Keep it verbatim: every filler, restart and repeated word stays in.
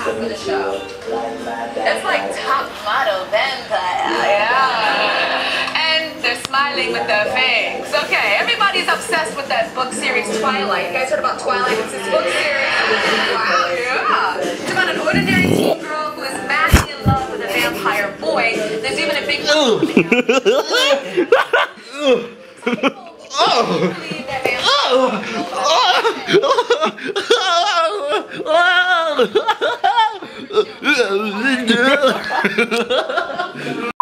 after the show. It's like top model vampire, yeah. And they're smiling with their fangs. Okay, everybody's obsessed with that book series Twilight. You guys heard about Twilight? It's this book series. Wow, yeah. It's about an ordinary teen girl who is madly in love with a vampire boy. There's even a big one. Oh!